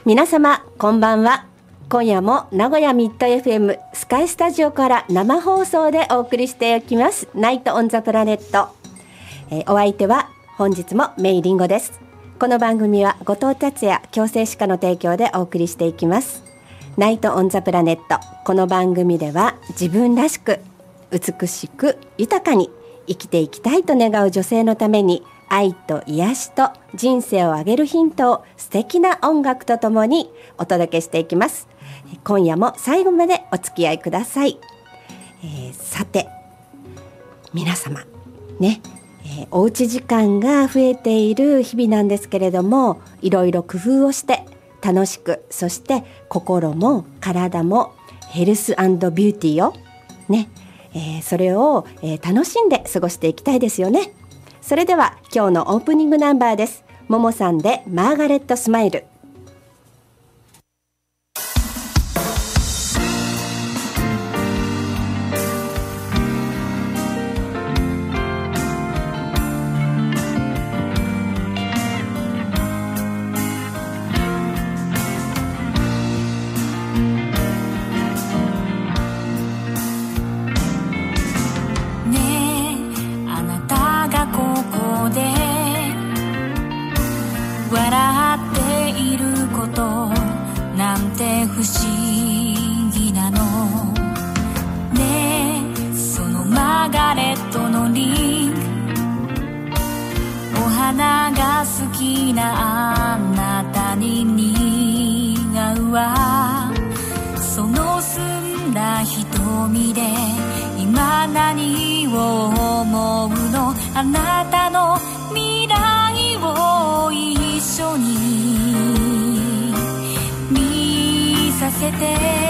皆様こんばんは。今夜も名古屋ミッド FM スカイスタジオから生放送でお送りしていきますナイトオンザプラネット。お相手は本日もメイリンゴです。この番組は後藤達也矯正歯科の提供でお送りしていきます。ナイトオンザプラネット。この番組では自分らしく美しく豊かに生きていきたいと願う女性のために愛と癒しと人生を上げるヒントを素敵な音楽とともにお届けしていきます。今夜も最後までお付き合いください。さて皆様ね、おうち時間が増えている日々なんですけれども、いろいろ工夫をして楽しく、そして心も体もヘルス&ビューティーをね、それを、楽しんで過ごしていきたいですよね。それでは今日のオープニングナンバーです。ももさんでマーガレットスマイル。 不思議なのねえ、そのマーガレットのリング、お花が好きなあなたに似合うわ。その澄んだ瞳で今何を思うの、あなたの未来を一緒にさせて、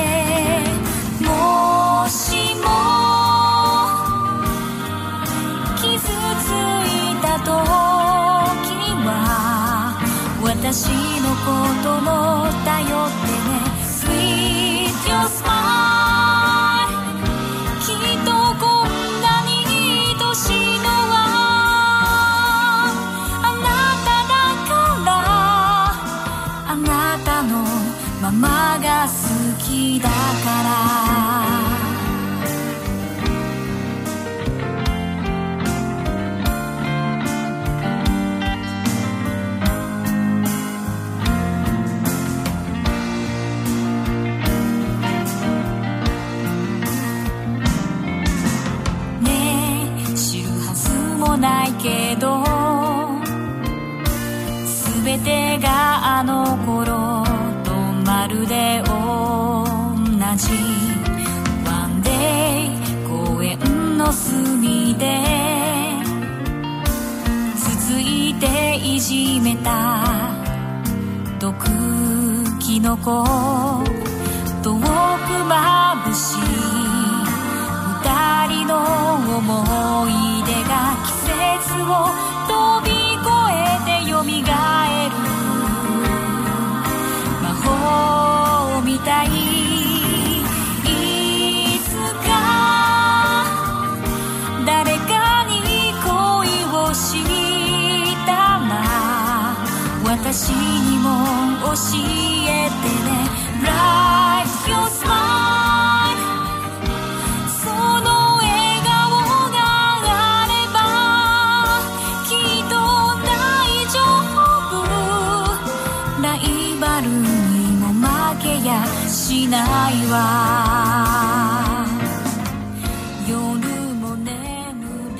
もしも傷ついた時は私のことも頼ってね。 Sweet your smile、 きっとこんなに愛しいのはあなただから、あなたのママが好きだから。ねえ、知るはずもないけど全てがあの頃まるで同じ。 One day 公園の隅でつついていじめた毒キノコ、遠く眩しい二人の思い出が季節を飛び越えてよみがえるみたい。いつか誰かに恋をしたら私にも教えてね。 Bright your smile、 その笑顔があればきっと大丈夫。ライバルにも負けやしないわ。夜も眠れ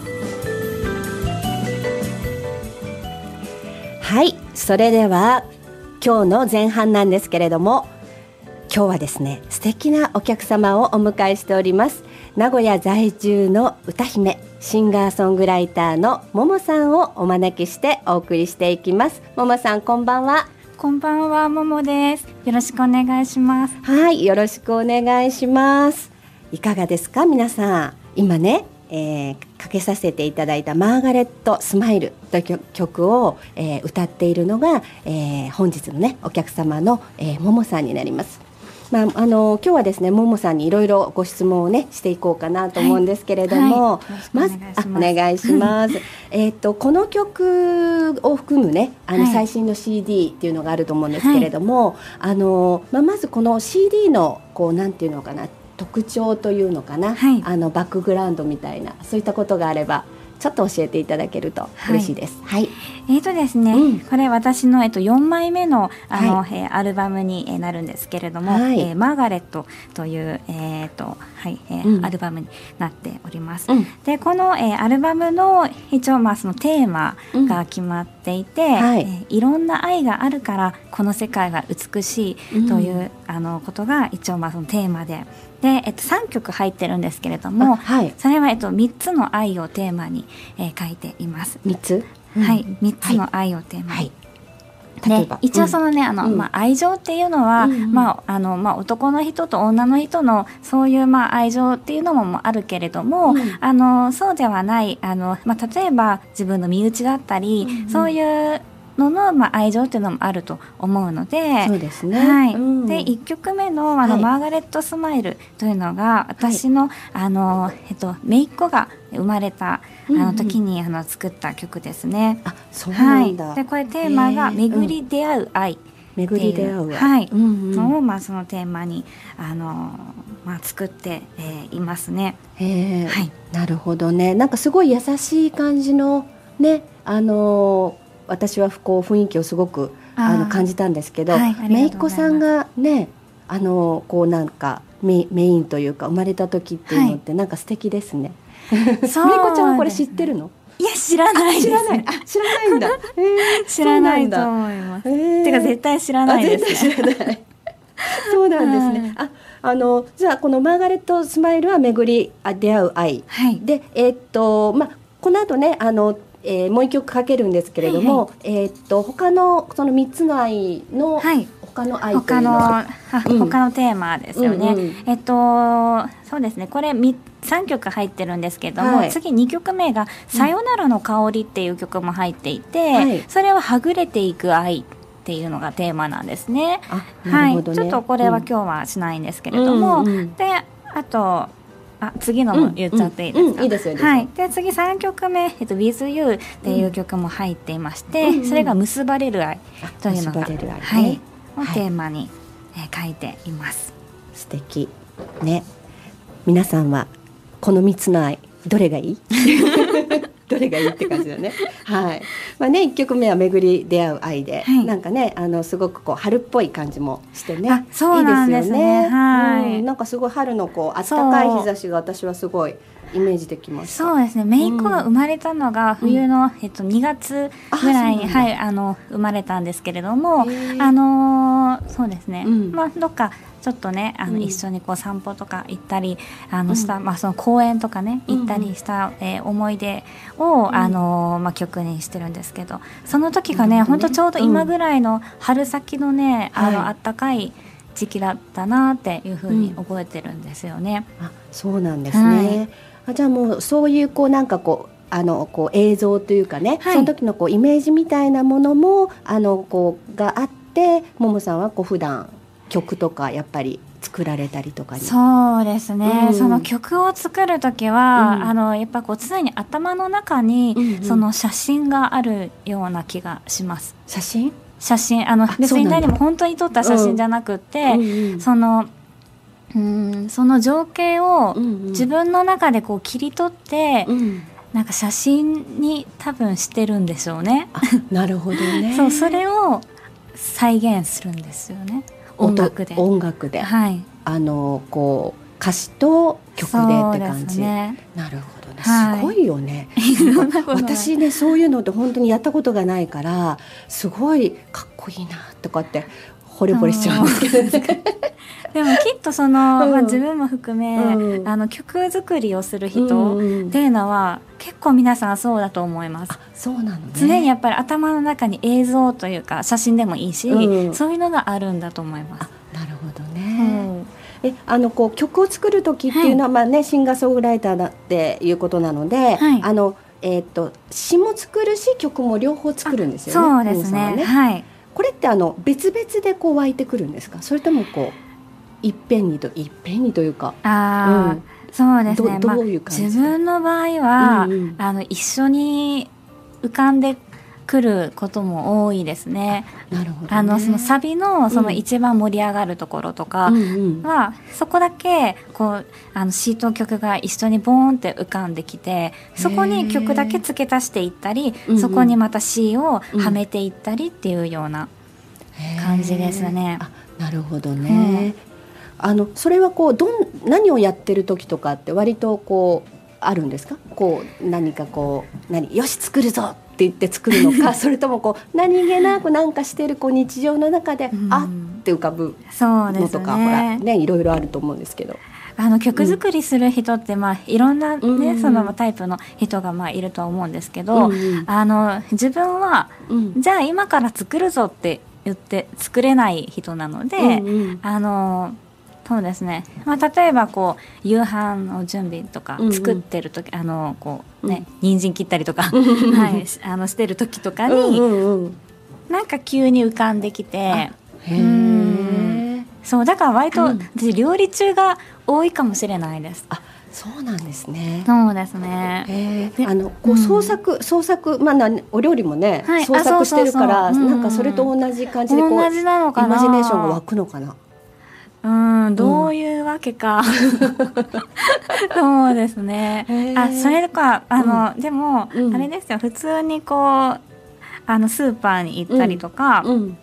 ず。 はい、それでは今日の前半なんですけれども、今日はですね素敵なお客様をお迎えしております。名古屋在住の歌姫、シンガーソングライターのももさんをお招きしてお送りしていきます。ももさんこんばんは。 こんばんは、ももです。よろしくお願いします。 はい、よろしくお願いします。いかがですか皆さん。今ね、かけさせていただいたマーガレットスマイルという曲を、歌っているのが、本日のねお客様の、ももさんになります。 今日はですねももさんにいろいろご質問をねしていこうかなと思うんですけれども、まずお願いしますこの曲を含むね最新の CD っていうのがあると思うんですけれども、まずこの CD のこうなんていうのかな特徴というのかな、バックグラウンドみたいなそういったことがあればちょっと教えていただけると嬉しいです。 ですね、これ私の4枚目のアルバムになるんですけれども、マーガレットというアルバムになっております。でこのアルバムの一応そのテーマが決まっていて、いろんな愛があるからこの世界が美しいということが一応そのテーマで。で3曲入ってるんですけれども、それは3つの愛をテーマに書いています。 3つ、 3つの愛をテーマに、で一応そのね愛情っていうのは、男の人と女の人のそういう愛情っていうのもあるけれども、そうではない例えば自分の身内だったり、そういうの愛情っていうのもあると思うので、 そうですね。 で1曲目のマーガレットスマイルというのが私の姪っ子が生まれた時に作った曲ですね。 そうなんだ。 でこれテーマが巡り出会う愛。 巡り出会う愛。 のをそのテーマに作っていますね。 なるほどね。なんかすごい優しい感じのね私はこう雰囲気をすごく感じたんですけど、姪っ子さんがねこうなんかメインというか生まれた時っていうのってなんか素敵ですね。姪っ子ちゃんはこれ知ってるの？ いや知らないです。 知らないんだ。 知らないと思います。てか絶対知らないですね。 そうなんですね。じゃあこのマーガレットスマイルは巡り出会う愛、でこの後ねもう一曲かけるんですけれども、他のその3つの愛の、他の愛というのは他のテーマですよね。そうですね。これ3曲入ってるんですけども、次2曲目がさよならの香りっていう曲も入っていて、それははぐれていく愛っていうのがテーマなんですね。ちょっとこれは今日はしないんですけれども、であと次のも言っちゃっていいですか？ いいですよ。 で次3曲目「With You」っていう曲も入っていまして、それが結ばれる愛というのがをテーマに書いています。 素敵ね。皆さんはこの3つの愛どれがいい？どれがいいって感じだね。1曲目は巡り出会う愛で、なんかねすごくこう春っぽい感じもしてね、 そうなんですね。 なんかすごい春のこう暖かい日差しが私はすごいイメージできました。 そうですね。姪っ子が生まれたのが冬の2月ぐらいに生まれたんですけれども、そうですね。どっかちょっとね一緒にこう散歩とか行ったりしたその公園とかね行ったりした思い出を曲にしてるんですけど、その時がね本当ちょうど今ぐらいの春先のね暖かい時期だったなっていうふうに覚えてるんですよね。 そうなんですね。じゃあもうそういうこうなんかこう映像というかね、その時のこうイメージみたいなものもこうがあって、ももさんはこう普段曲とかやっぱり作られたりとかに。 そうですね。その曲を作る時はやっぱこう常に頭の中にその写真があるような気がします。写真別に何も本当に撮った写真じゃなくて、その情景を自分の中でこう切り取って、なんか写真に多分してるんでしょうね。 なるほどね。 それを再現するんですよね。音楽で。 こう歌詞と曲でって感じ。なるほどね。すごいよね。私ねそういうのって本当にやったことがないからすごいかっこいいなとかって惚れ惚れしちゃうんですけど。 でもきっと自分も含め、曲作りをする人っていうのは結構皆さんそうだと思います。 そうなのね。 常にやっぱり頭の中に映像というか写真でもいいし、そういうのがあるんだと思います。 なるほどね。こう曲を作る時っていうのは、シンガーソングライターだっていうことなので、詞も作るし曲も両方作るんですよね。 そうですね。 これって別々でこう湧いてくるんですか？それともこういっぺんにというか、 そうですね。 どういう感じ？ 自分の場合は、一緒に浮かんでくることも多いですね。 なるほどね。 そのサビのその一番盛り上がるところとかは、そこだけこう詩と曲が一緒にボーンって浮かんできて、そこに曲だけ付け足していったり、そこにまた詩をはめていったりっていうような感じですね。 なるほどね。それはこう何をやってる時とかって割とこうあるんですか？こう何かこうよし作るぞって言って作るのかそれともこう何気なくなんかしてるこう日常の中で、あって浮かぶのとか、ほらね、いろいろあると思うんですけど、 曲作りする人って、いろんな、ねそのタイプの人がいるとは思うんですけど、自分は、じゃあ今から作るぞって言って作れない人なので、そうですね。例えばこう夕飯の準備とか作ってる時、こうね、人参切ったりとかしてる時とかに、なんか急に浮かんできて、そうだから割と私料理中が多いかもしれないです。 そうなんですね。 そうですね。 こう創作、お料理もね、創作してるから、なんかそれと同じ感じでこう同じなのかな、 イマジネーションが湧くのかな。 どういうわけか。そうですね。それかでも、あれですよ、普通にこうスーパーに行ったりとか、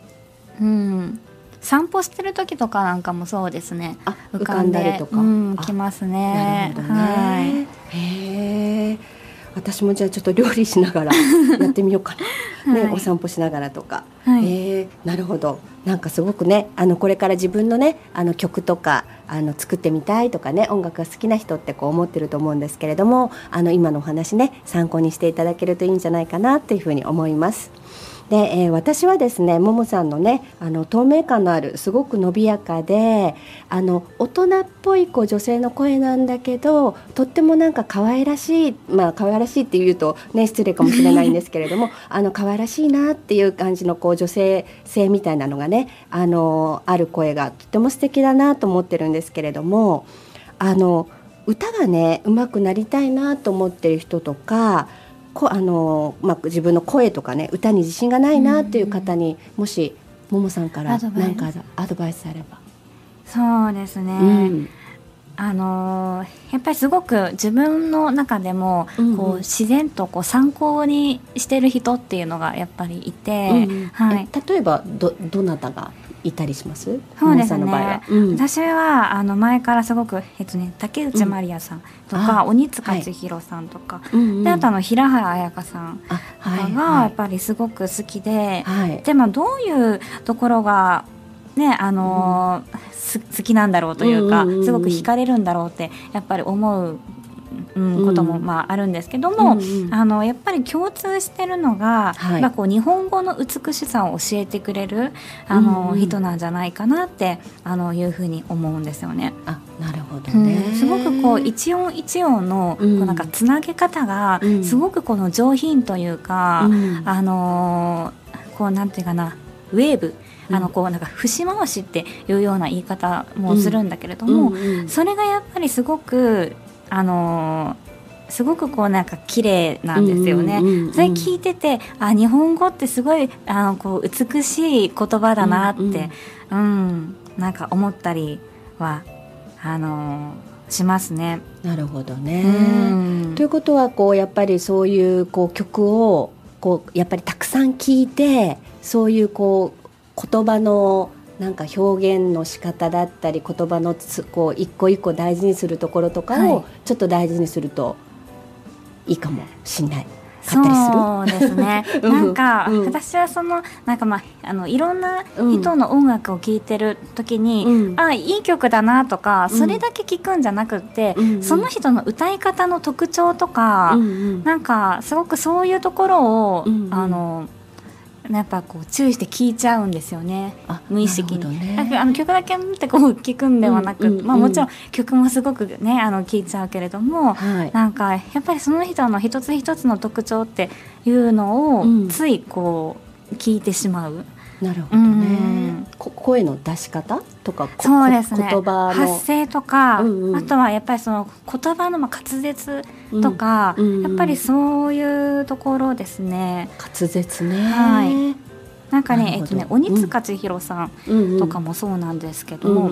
散歩してる時とかなんかもそうですね。 浮かんだりとか、 きますね。 なるほどね。へえ。私もじゃあちょっと料理しながらやってみようかな、ね、お散歩しながらとか、なるほど。なんかすごくね、これから自分のね曲とか作ってみたいとかね、音楽が好きな人ってこう思ってると思うんですけれども、今のお話ね参考にしていただけるといいんじゃないかなっていうふうに思います。で、私はですね、ももさんのね透明感のあるすごく伸びやかで大人っぽい女性の声なんだけど、とってもなんか可愛らしい、可愛らしいっていうとね失礼かもしれないんですけれども可愛らしいなっていう感じのこう女性性みたいなのがねある声がとっても素敵だなと思ってるんですけれども、歌がね上手くなりたいなと思ってる人とか、自分の声とかね歌に自信がないなっていう方に、もしももさんから何かアドバイスあれば。 そうですね、やっぱりすごく自分の中でもこう自然とこう参考にしてる人っていうのがやっぱりいて、 例えばどなたがいたりします？ そうですね。私は前からすごく竹内まりやさんとか、鬼塚千尋さんとか、であと平原綾香さんとかがやっぱりすごく好きで、でどういうところがね好きなんだろうというか、すごく惹かれるんだろうってやっぱり思うこともあるんですけども、やっぱり共通してるのが、こう日本語の美しさを教えてくれる人なんじゃないかなっていうふうに思うんですよね。 なるほどね。 すごくこう一音一音のこうなんかつなげ方がすごくこの上品というか、こうなんていうかな、ウェーブこうなんか節回しっていうような言い方もするんだけれども、それがやっぱりすごくすごくこうなんか綺麗なんですよね。それ聞いてて日本語ってすごいこう美しい言葉だなって、なんか思ったりはしますね。 なるほどね。ということはこうやっぱりそういうこう曲をこうやっぱりたくさん聞いて、そういうこう言葉のなんか表現の仕方だったり、言葉のこう一個一個大事にするところとかをちょっと大事にするといいかもしれない。 そうですね。なんか、私はそのなんかいろんな人の音楽を聴いてる時に、いい曲だなとか、それだけ聴くんじゃなくって、その人の歌い方の特徴とか、なんかすごくそういうところをやっぱこう注意して聴いちゃうんですよね、無意識に。曲だけ見てこう聴くんではなく、もちろん曲もすごくね聴いちゃうけれども、なんかやっぱりその人の一つ一つの特徴っていうのをついこう聴いてしまう。 なるほどね。声の出し方とか、 そうですね、 言葉の発声とか、あとはやっぱりその言葉の滑舌とか、やっぱりそういうところですね。 滑舌ね。 はい。なんかね、鬼塚千尋さんとかもそうなんですけども、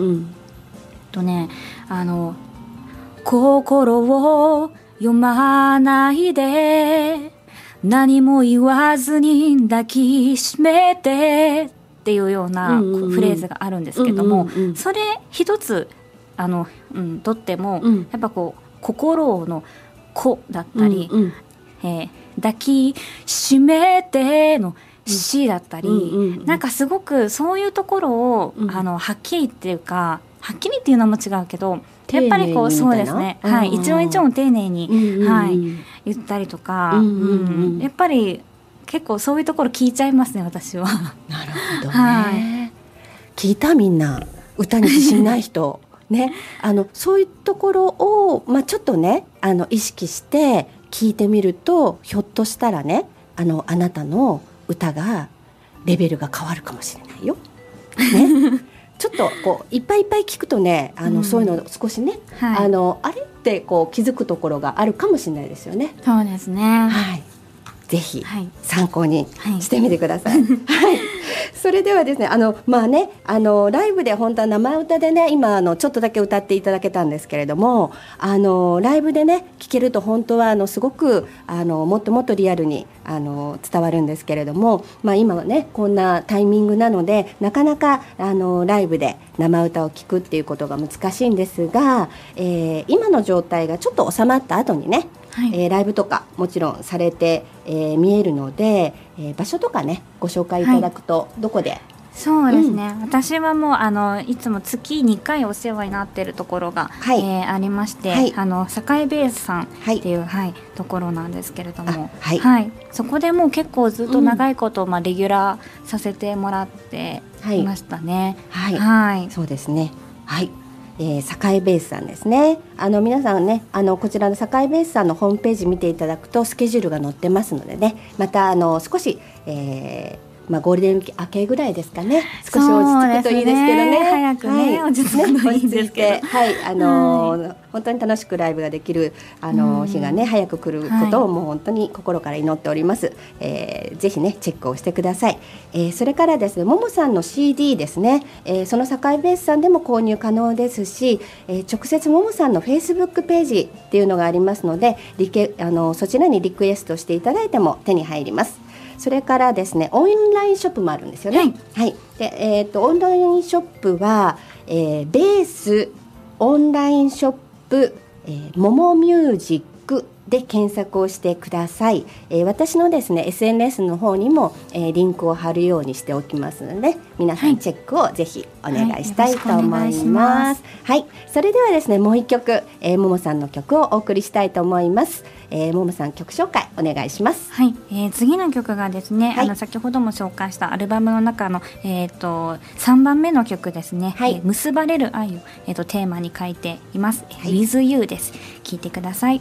心を読まないで何も言わずに抱きしめてっていうようなフレーズがあるんですけども、それ一つとっても、やっぱこう心の子だったり、抱きしめてのしだったり、なんかすごくそういうところを、はっきりっていうか、はっきりっていうのも違うけど、やっぱりこうそうですね、はい、一音一音丁寧に、はい、言ったりとか、やっぱり結構そういうところ聞いちゃいますね、私は。 なるほどね、はい、聞いたみんな歌に自信ない人ね、そういうところを、ちょっとね意識して聞いてみると、ひょっとしたらねあなたの歌がレベルが変わるかもしれないよ、ね、ちょっとこういっぱいいっぱい聞くとねそういうの少しね、はい、あれってこう気づくところがあるかもしれないですよね。 そうですね、 はい、ぜひ参考にしてみてください、はいはい、それではですねライブで本当は生歌でね今ちょっとだけ歌っていただけたんですけれども、ライブでね聴けると本当はすごくもっともっとリアルに伝わるんですけれども、今はねこんなタイミングなのでなかなかライブで生歌を聴くっていうことが難しいんですが、今の状態がちょっと収まった後にね、はい、ライブとかもちろんされて、見えるので、場所とかねご紹介いただくと、どこで？ そうですね、私はもういつも月2回お世話になっているところが、はい、ありまして、はい、堺ベースさんっていう、はい、ところなんですけれども、はいはい、そこでもう結構ずっと長いこと、レギュラーさせてもらっていましたね。 はいはい、そうですね、はい、堺ベースさんですね。皆さんねこちらの堺ベースさんのホームページ見ていただくとスケジュールが載ってますのでね、また少し、ゴールデンウィーク明けぐらいですかね、少し落ち着くといいですけどね、 早くね、落ち着くといいんですけど、 はい、本当に楽しくライブができる日がね早く来ることをもう本当に心から祈っております。ぜひねチェックをしてください。それからですね、ももさんの CD ですね、その堺ベースさんでも購入可能ですし、直接ももさんの Facebook ページっていうのがありますので、そちらにリクエストしていただいても手に入ります。それからですね、オンラインショップもあるんですよね。はいはい、でオンラインショップは、ベースオンラインショップ、ももミュージックで検索をしてください。私のですね SNS の方にも、リンクを貼るようにしておきますので、皆さんチェックをぜひお願いしたいと思います。はい、それではですね、もう一曲、ももさんの曲をお送りしたいと思います。ももさん曲紹介お願いします。 はい、次の曲がですね、はい、先ほども紹介したアルバムの中の、3番目の曲ですね、はい、結ばれる愛を、テーマに書いています、はい、With You です。聴いてください。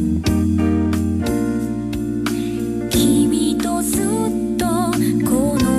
君とずっとこの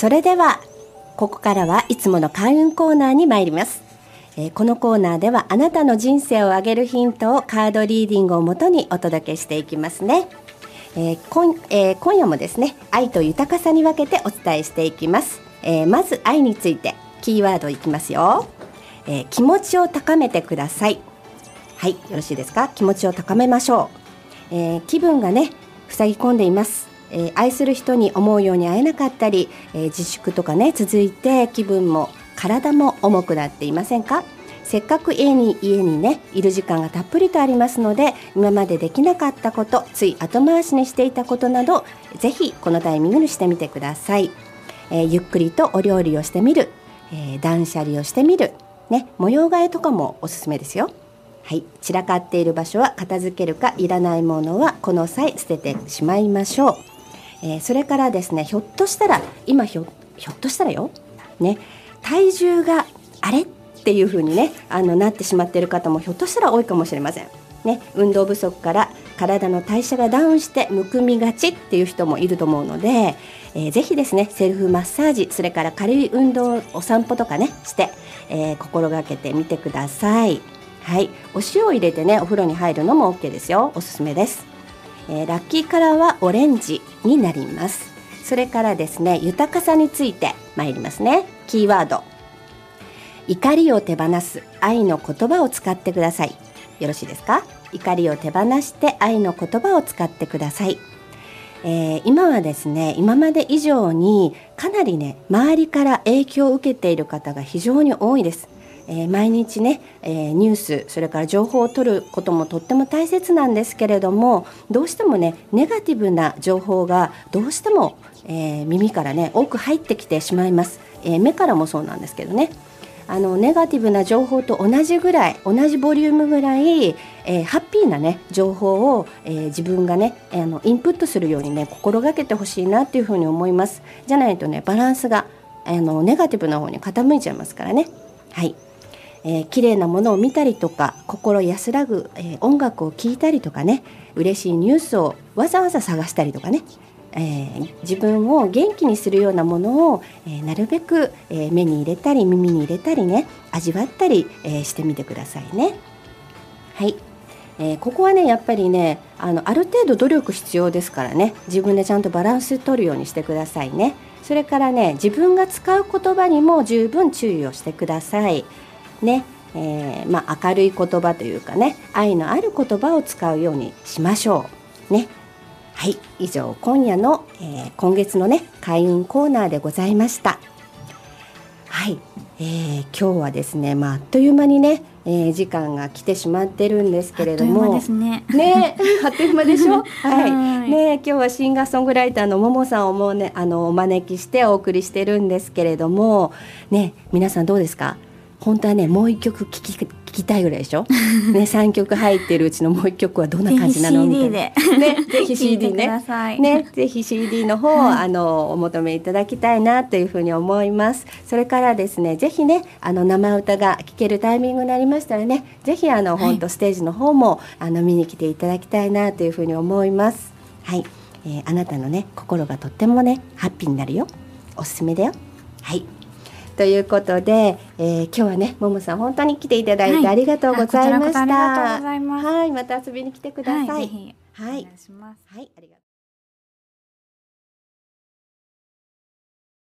それではここからはいつもの開運コーナーに参ります。このコーナーではあなたの人生を上げるヒントをカードリーディングをもとにお届けしていきますね。今夜もですね、愛と豊かさに分けてお伝えしていきます。まず愛についてキーワードいきますよ。気持ちを高めてください。はい、よろしいですか。気持ちを高めましょう。気分がね塞ぎ込んでいます。愛する人に思うように会えなかったり、自粛とかね続いて気分も体も重くなっていませんか。せっかく家にねいる時間がたっぷりとありますので、今までできなかったこと、つい後回しにしていたことなど、ぜひこのタイミングにしてみてください。ゆっくりとお料理をしてみる、断捨離をしてみる、ね、模様替えとかもおすすめですよ。はい、散らかっている場所は片付けるか、いらないものはこの際捨ててしまいましょう。それからですね、ひょっとしたらよ、ね、体重があれっていう風にねなってしまっている方もひょっとしたら多いかもしれません、ね、運動不足から体の代謝がダウンしてむくみがちっていう人もいると思うので、ぜひですねセルフマッサージ、それから軽い運動、お散歩とかねして、心がけてみてください。はい、お塩を入れてねお風呂に入るのも OK ですよ。おすすめです。ラッキーカラーはオレンジになります。それからですね、豊かさについて参りますね。キーワード、怒りを手放す、愛の言葉を使ってください。よろしいですか。怒りを手放して愛の言葉を使ってください。今はですね、今まで以上にかなりね周りから影響を受けている方が非常に多いです。毎日ね、ニュース、それから情報を取ることもとっても大切なんですけれども、どうしてもねネガティブな情報がどうしても、耳からね多く入ってきてしまいます。目からもそうなんですけどね、ネガティブな情報と同じぐらい、同じボリュームぐらい、ハッピーなね情報を、自分がねインプットするようにね心がけてほしいなっていうふうに思います。じゃないとねバランスがネガティブな方に傾いちゃいますからね。はい、綺麗なものを見たりとか、心安らぐ、音楽を聴いたりとかね、嬉しいニュースをわざわざ探したりとかね、自分を元気にするようなものを、なるべく、目に入れたり耳に入れたりね、味わったり、してみてくださいね。はい、ここはねやっぱりねある程度努力必要ですからね、自分でちゃんとバランス取るようにしてくださいね。それからね、自分が使う言葉にも十分注意をしてくださいね。明るい言葉というかね、愛のある言葉を使うようにしましょうね。はい、以上今夜の、今月のね開運コーナーでございました。はい、今日はですね、あっという間にね、時間が来てしまってるんですけれども、 あっという間ですね。 ね、あっという間でしょ。はい、ね、今日はシンガーソングライターのももさんをもうねお招きしてお送りしてるんですけれども、ね、皆さんどうですか。本当はねもう一曲聴きたいぐらいでしょ、ね、3曲入ってるうちのもう一曲はどんな感じなのみたいな、ね、ぜひ CD ね、ぜひ CD の方を、お求めいただきたいなというふうに思います。それからですね、ぜひね生歌が聴けるタイミングになりましたらね、ぜひ本当ステージの方も見に来ていただきたいなというふうに思います。はい、あなたのね心がとってもねハッピーになるよ。おすすめだよ。はい、ということで、今日はねももさん本当に来ていただいてありがとうございました。 こちらこそありがとうございます。 はい、また遊びに来てください。 はい、ぜひお願いします。 はい、ありがとう。